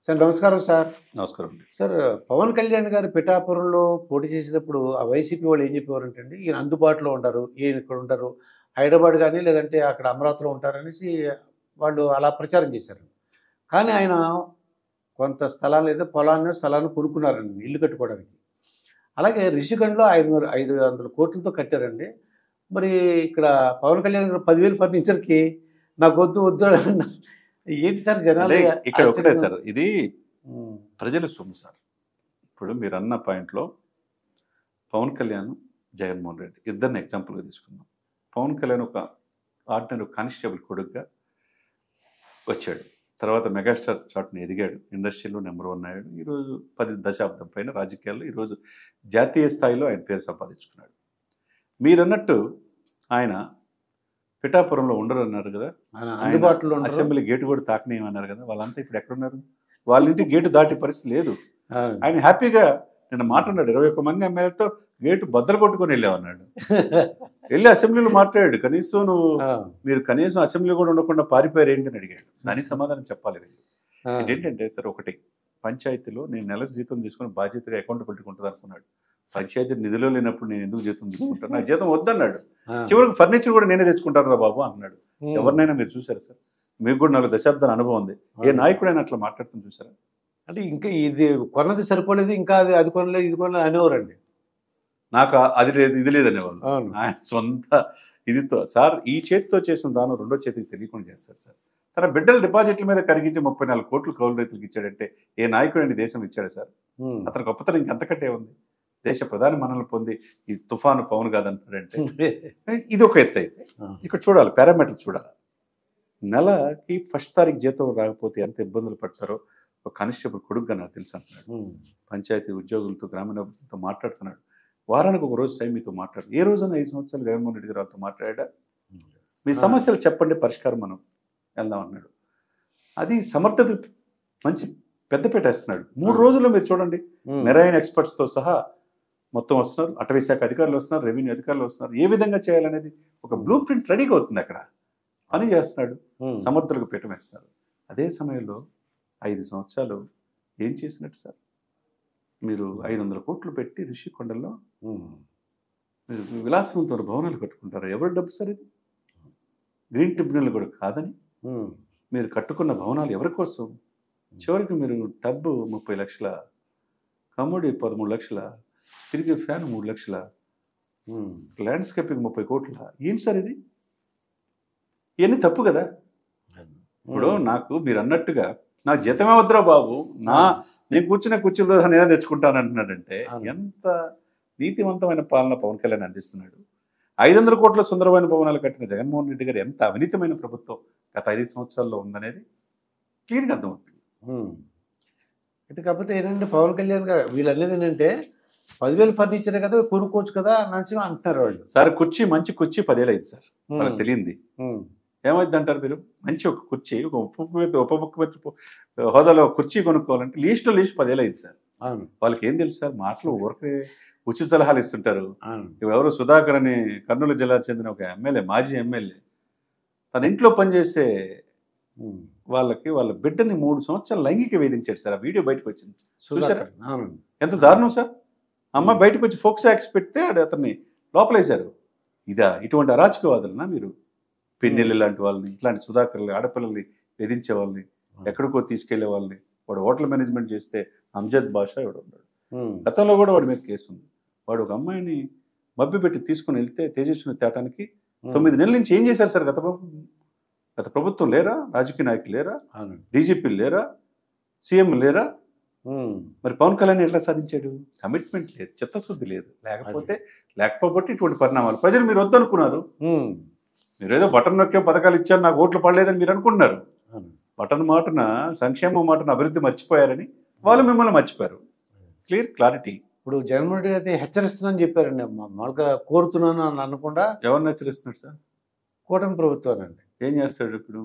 Sir నమస్కారం sir. నమస్కారం అండి. సార్ పవన్ కళ్యాణ్ గారు పిఠాపురంలో పోటీ చేసేటప్పుడు ఆ వైసీపీ వాళ్ళు ఏం చెప్పేవారంటే అండి, ఈయన అందుబాటులో ఉంటారు, ఈయన ఇక్కడ ఉంటారు, హైదరాబాద్ కానీ లేదంటే అక్కడ అమరావతిలో ఉంటారనేసి వాళ్ళు అలా ప్రచారం చేశారు. కానీ ఆయన కొంత స్థలాలు ఏదో స్థలాన్ని కొనుక్కున్నారండి ఇల్లు కట్టుకోవడానికి. అలాగే రిషికొండలో 500 కోట్లతో కట్టారండి. మరి ఇక్కడ పవన్ కళ్యాణ్ గారు 10,000 ఫర్నిచర్కి నాకు వద్దు వద్దు అన్నారు. ఏంటి సార్ జనాలు ఇక్కడ ఒకటే ఆశ్చర్యంగా- సార్, ఇది ఉమ్, ప్రజల సొమ్ము సార్. ఇప్పుడు మీరు అన్న పాయింట్లో పవన్ కళ్యాణ్, జగన్మోహన్ రెడ్డి ఇద్దరిని ఎగ్జాంపుల్గా తీసుకుందాం. పవన్ కళ్యాణ్ ఒక ఆర్డినరీ కానిస్టేబుల్ కొడుకుగా వచ్చాడు. తర్వాత మెగాస్టార్ చాట్ని ఎదిగాడు, ఇండస్ట్రీలో నెంబర్ 1 అయ్యాడు. ఈరోజు 10 దశాబ్దం పైన రాజకీయాల్లో ఈరోజు జాతీయ స్థాయిలో ఆయన పేరు సంపాదించుకున్నాడు. మీరన్నట్టు ఆయన పిఠాపురంలో ఉండరు అన్నారు కదా, ఆయన ఆయన అందుబాటులో ఉండరు. అసెంబ్లీ గేటు కూడా తాకనేయమన్నారు కదా, వాళ్ళంతా ఇప్పుడు ఎక్కడున్నారు? వాళ్ళ ఇంటి గేటు దాటే పరిస్థితి లేదు. అవును. ఆయన హ్యాపీగా నిన్న మాట్లాడాడు, 21 మంది ఎమ్మెల్యేలతో గేటు బద్దలు కొట్టుకొని వెళ్ళామన్నాడు. వెళ్ళి అసెంబ్లీలో మాట్లాడాడు. కనీసం ఆ, మీరు కనీసం అసెంబ్లీ కూడా ఉండకుండా పారిపోయారు ఏంటి అని అడిగాడు. దానికి సమాధానం చెప్పాలి వీళ్ళు. ఆ, ఏంటంటే సార్, ఒకటి పంచాయతీలో నేను నెల జీతం తీసుకుని బాధ్యతగా అకౌంట్ పెట్టుకుంటుంది అనుకున్నాడు. పంచాయతీ నిధిలో లేనప్పుడు నేను ఎందుకు జీతం తీసుకుంటాను, నాకు జీతం వద్దన్నాడు. ఆ. చివరికి ఫర్నిచర్ కూడా నేనే తెచ్చుకుంటాను రా బాబు అన్నాడు. ఉమ్, ఎవరినైనా మీరు చూసారా సార్? మీకు కూడా 4 దశాబ్దాల అనుభవం ఉంది. ఏ నాయకుడైనా అట్లా మాట్లాడుతుంది చూసారా? అంటే ఇంకా ఇది కొన్నది సరిపోలేదు, ఇంకా అది కొనలేదు ఇది కొనలేదు అనేవారండి. నాకు అది లేదు ఇది లేదనేవాళ్ళు. అవును. ఆయన సొంత ఇదితో సార్, ఈ చేతితో చేసిన దానం రెండో చేతికి తెలియకుండా చేస్తాడు సార్. తన బిడ్డల డిపాజిట్ల మీద కరిగించి 34 కోట్లు కౌలు రైతులకు ఇచ్చాడంటే ఏ నాయకుడైనా దేశం ఇచ్చాడు సార్? ఉమ్. అతను గొప్పతనం ఇంకెంతకంటే ఉంది? దేశ ప్రధాని మనల్ని పొంది ఈ తుఫాను పవన్ కాదంటాడంటే ఇది ఒక ఎత్తు. అయితే ఇక్కడ చూడాలి, పారామీటర్ చూడాలి. నెలకి ఫస్ట్ తారీఖు జీతం రాకపోతే ఎంత ఇబ్బందులు పడతారో ఒక కానిస్టేబుల్ కొడుకుగా నాకు తెలుసు అంటున్నాడు. ఉమ్. పంచాయతీ ఉద్యోగులతో, గ్రామీణాభివృద్ధితో మాట్లాడుతున్నాడు. వారానికి ఒక రోజు టైం మీతో మాట్లాడు. ఏ రోజున 5 సంవత్సరాలు జగన్మోహన్ రెడ్డి గారితో మాట్లాడా? మీ సమస్యలు చెప్పండి, పరిష్కారం మనం వెళ్దాం అన్నాడు. అది సమర్థత మంచి పెద్దపేట వేస్తున్నాడు. 3 రోజుల్లో మీరు చూడండి, ఉమ్. మెరైన్ ఎక్స్పర్ట్స్తో సహా మొత్తం వస్తున్నారు, అటవీ శాఖ అధికారులు వస్తున్నారు, రెవెన్యూ అధికారులు వస్తున్నారు. ఏ విధంగా చేయాలనేది ఒక బ్లూ ప్రింట్ రెడీగా అవుతుంది. అక్కడ పని చేస్తున్నాడు, ఉమ్. సమర్థులకు పీఠం వేస్తున్నారు. అదే సమయంలో 5 సంవత్సరాలు ఏం చేసినట్టు సార్? మీరు 500 కోట్లు పెట్టి రిషికొండల్లో ఉమ్. మీరు విలాసవంతమైన భవనాలు కట్టుకుంటారు. ఎవరి డబ్బు సార్ ఇది? గ్రీన్ ట్రిబ్యునల్ కూడా కాదని ఉమ్. మీరు కట్టుకున్న భవనాలు ఎవరి కోసం? చివరికి మీరు డబ్బు 30 లక్షల, కమ్ముడి 13 లక్షల, తిరిగి ఫ్యాన్ 3 లక్షల, ఉమ్. ల్యాండ్స్కేపింగ్ 30 కోట్ల. ఏంటి సార్ ఇది? ఇవన్నీ తప్పు కదా. ఇప్పుడు నాకు మీరు అన్నట్టుగా నా జీతమే వద్దురా బాబు, నేను కూర్చున్న కుర్చీలతో నేనే తెచ్చుకుంటాను అంటున్నాడంటే అవును. ఎంత నీతివంతమైన పాలన పవన్ కళ్యాణ్ అందిస్తున్నాడు. 500 కోట్ల సుందరమైన భవనాలు కట్టిన జగన్మోహన్ రెడ్డి గారు ఎంత అవినీతమైన ప్రభుత్వం గత 5 సంవత్సరాల్లో ఉందనేది క్లియర్గా అర్థమవుతుంది. ఉమ్. అయితే కాకపోతే ఏంటంటే పవన్ కళ్యాణ్ గారు వీళ్ళు అనేది ఏంటంటే 10,000 ఫర్నిచరే కదా కొనుక్కోవచ్చు కదా అని అంటున్నారు వాళ్ళు. సార్ కుర్చీ, మంచి కుర్చీ 10 ఏళ్ళు అయింది సార్. ఉమ్. వాళ్ళకి తెలియంది ఉమ్. ఏమైంది అంటారు మీరు? మంచి ఒక కుర్చీ, ఒక ఉప ముఖ్యమంత్రి హోదాలో కుర్చీ కొనుక్కోవాలంటే లీస్ట్ 10 ఏళ్ళు అయింది సార్. అవును. వాళ్ళకి ఏం తెలుసు సార్? మాటలు ఊరికే ఉచిత సలహాలు ఇస్తుంటారు. అవును. ఎవరు సుధాకర్ అని కర్నూలు జిల్లాకు చెందిన ఒక ఎమ్మెల్యే, మాజీ ఎమ్మెల్యే, తన ఇంట్లో పనిచేసే ఉమ్. వాళ్ళ బిడ్డని 3 సంవత్సరాలు లైంగిక వేధించాడు సార్. ఆ వీడియో బయటకు వచ్చింది, చూసారా? సుధాకర్. అవును. ఎంత దారుణం సార్. అమ్మ బయటకు వచ్చి ఫోక్స్ యాక్ట్స్ పెడితే అతన్ని లోపలేశారు. ఇదా ఇటువంటి అరాచకవాదులనా మీరు? పెన్నెల్లి లాంటి వాళ్ళని, ఇట్లాంటి సుధాకర్లు, ఆడపిల్లల్ని వేధించే వాళ్ళని, ఎక్కడికో తీసుకెళ్లే వాళ్ళని, వాడు హోటల్ మేనేజ్మెంట్ చేస్తే అంజద్ బాషా ఎవడు ఉన్నాడు. ఉమ్. గతంలో కూడా వాడి మీద కేసు ఉంది. వాడు ఒక అమ్మాయిని మభ్యపెట్టి తీసుకుని వెళ్తే తేజస్విని తేటానికి 9 నెలల నుంచి ఏం చేశారు సార్? గత ప్రభుత్వం లేరా? రాజకీయ నాయకులు లేరా? అవును. డీజీపీలు లేరా? సీఎం లేరా? ఉమ్. మరి పవన్ కళ్యాణ్ ఎట్లా సాధించాడు? కమిట్మెంట్ లేదు, చిత్తశుద్ధి లేదు. లేకపోతే ఇటువంటి పరిణామాలు. ప్రజలు మీరు వద్దనుకున్నారు. ఉమ్. మీరు ఏదో బటన్ నొక్కే పథకాలు ఇచ్చారు, నాకు ఓట్లు పడలేదని మీరు అనుకుంటున్నారు. అవును. బటన్ మాటన, సంక్షేమం మాటన అభివృద్ధి మర్చిపోయారని వాళ్ళు మిమ్మల్ని మర్చిపోయారు. క్లారిటీ. ఇప్పుడు జగన్మోహన్ రెడ్డి అయితే హెచ్చరిస్తున్నానని చెప్పారండి. మామూలుగా కోరుతున్నాను అని అనకుండా ఎవరిని హెచ్చరిస్తున్నాడు సార్? కూటమి ప్రభుత్వానండి. ఏం చేస్తాడు ఇప్పుడు?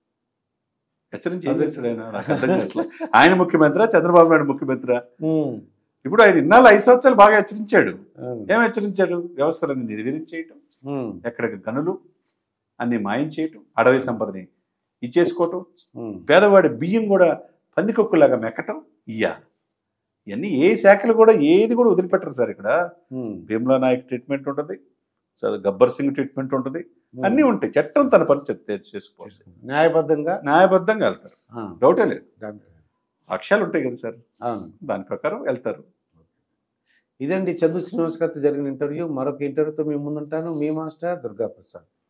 హెచ్చరించి ఏం చేస్తాడు ఆయన? నాకు అర్థం కావట్లేదు. ఆయన ముఖ్యమంత్రి, చంద్రబాబు నాయుడు ముఖ్యమంత్రి. ఉమ్. ఇప్పుడు ఆయన ఇన్నాళ్ళు 5 సంవత్సరాలు బాగా హెచ్చరించాడు. అవును. ఏం హెచ్చరించాడు? వ్యవస్థలను నిర్వీర్యం, ఉమ్. ఎక్కడికి గనులు అన్ని మాయం చేయటం, అడవి సంపదని ఇచ్చేసుకోవటం, ఉమ్. పేదవాడి బియ్యం కూడా పందికొక్కులాగా మెక్కటం ఇయ్యాలి. ఇవన్నీ ఏ శాఖలు కూడా ఏది కూడా వదిలిపెట్టరు సార్. ఇక్కడ భీమ్లా నాయక్ ట్రీట్మెంట్ ఉంటుంది, గబ్బర్ సింగ్ ట్రీట్మెంట్ ఉంటుంది, అన్నీ ఉంటాయి. చట్టం తన పని చేసుకోవాలి, న్యాయబద్ధంగా వెళ్తారు, డౌటే లేదు. సాక్ష్యాలు ఉంటాయి కదా సార్, దాని ప్రకారం వెళ్తారు. ఇదండి చందు శ్రీనివాస్ గారితో జరిగిన ఇంటర్వ్యూ. మరొక ఇంటర్వ్యూతో మీ ముందుంటాను. మీ మాస్టర్ దుర్గాప్రసాద్.